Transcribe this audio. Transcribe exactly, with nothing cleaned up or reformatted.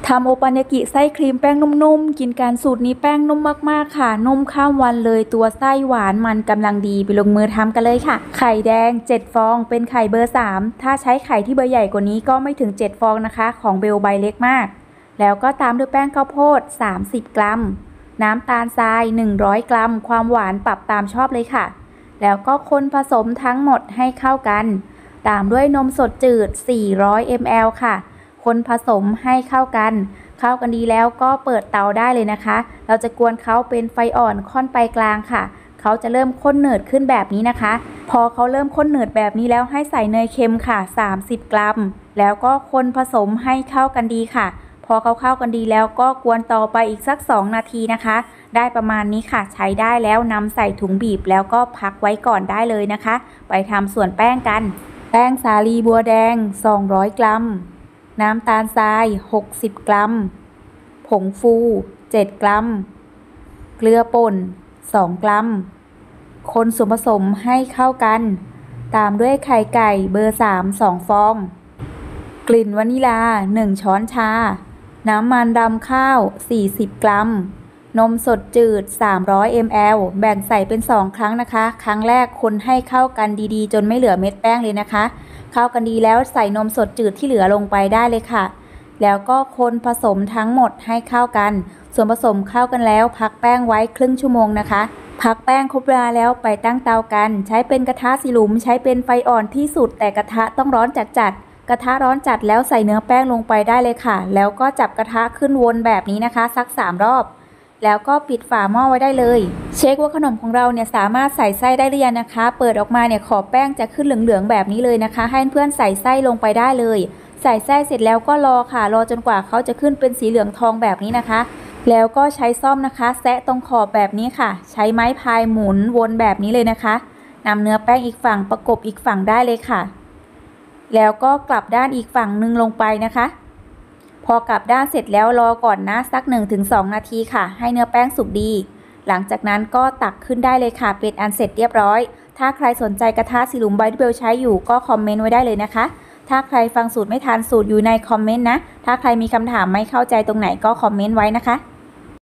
ทำโอปันยากิไส้ครีมแป้งนุ่มๆกินการสูตรนี้แป้งนุ่มมากๆค่ะนุ่มข้ามวันเลยตัวไส้หวานมันกำลังดีไปลงมือทำกันเลยค่ะไข่แดงเจ็ดฟองเป็นไข่เบอร์สามถ้าใช้ไข่ที่เบอร์ใหญ่กว่านี้ก็ไม่ถึงเจ็ดฟองนะคะของเบลใบเล็กมากแล้วก็ตามด้วยแป้งข้าวโพดสามสิบกรัมน้ำตาลทรายหนึ่งร้อยกรัมความหวานปรับตามชอบเลยค่ะแล้วก็คนผสมทั้งหมดให้เข้ากันตามด้วยนมสดจืดสี่ร้อยมิลลิลิตร ค่ะคนผสมให้เข้ากันเข้ากันดีแล้วก็เปิดเตาได้เลยนะคะเราจะกวนเขาเป็นไฟอ่อนค่อนไปกลางค่ะเขาจะเริ่มข้นหนืดขึ้นแบบนี้นะคะพอเขาเริ่มข้นหนืดแบบนี้แล้วให้ใส่เนยเค็มค่ะสามสิบกรัมแล้วก็คนผสมให้เข้ากันดีค่ะพอเขาเข้ากันดีแล้วก็กวนต่อไปอีกสักสองนาทีนะคะได้ประมาณนี้ค่ะใช้ได้แล้วนำใส่ถุงบีบแล้วก็พักไว้ก่อนได้เลยนะคะไปทำส่วนแป้งกันแป้งสาลีบัวแดงสองร้อยกรัมน้ำตาลทรายหกสิบกรัมผงฟูเจ็ดกรัมเกลือป่นสองกรัมคนส่วนผสมให้เข้ากันตามด้วยไข่ไก่เบอร์สาม สองฟองกลิ่นวานิลาหนึ่งช้อนชาน้ำมันรำข้าวสี่สิบกรัมนมสดจืดสามร้อยมิลลิลิตร แบ่งใส่เป็นสองครั้งนะคะครั้งแรกคนให้เข้ากันดีๆจนไม่เหลือเม็ดแป้งเลยนะคะเข้ากันดีแล้วใส่นมสดจืดที่เหลือลงไปได้เลยค่ะแล้วก็คนผสมทั้งหมดให้เข้ากันส่วนผสมเข้ากันแล้วพักแป้งไว้ครึ่งชั่วโมงนะคะพักแป้งครบเวลาแล้วไปตั้งเตากันใช้เป็นกระทะสี่หลุมใช้เป็นไฟอ่อนที่สุดแต่กระทะต้องร้อนจัดๆกระทะร้อนจัดแล้วใส่เนื้อแป้งลงไปได้เลยค่ะแล้วก็จับกระทะขึ้นวนแบบนี้นะคะสักสามรอบแล้วก็ปิดฝาหม้อไว้ได้เลยเช็คว่าขนมของเราเนี่ยสามารถใส่ไส้ได้หรือยังนะคะเปิดออกมาเนี่ยขอบแป้งจะขึ้นเหลืองๆแบบนี้เลยนะคะให้เพื่อนใส่ไส้ลงไปได้เลยใส่ไส้เสร็จแล้วก็รอค่ะรอจนกว่าเขาจะขึ้นเป็นสีเหลืองทองแบบนี้นะคะแล้วก็ใช้ซ่อมนะคะแซะตรงขอบแบบนี้ค่ะใช้ไม้พายหมุนวนแบบนี้เลยนะคะนำเนื้อแป้งอีกฝั่งประกบอีกฝั่งได้เลยค่ะแล้วก็กลับด้านอีกฝั่งหนึ่งลงไปนะคะพอกลับด้านเสร็จแล้วรอก่อนนะสัก หนึ่งถึงสอง นาทีค่ะให้เนื้อแป้งสุกดีหลังจากนั้นก็ตักขึ้นได้เลยค่ะเป็นอันเสร็จเรียบร้อยถ้าใครสนใจกระทะสี่หลุมใบที่เบลใช้อยู่ก็คอมเมนต์ไว้ได้เลยนะคะถ้าใครฟังสูตรไม่ทันสูตรอยู่ในคอมเมนต์นะถ้าใครมีคำถามไม่เข้าใจตรงไหนก็คอมเมนต์ไว้นะคะ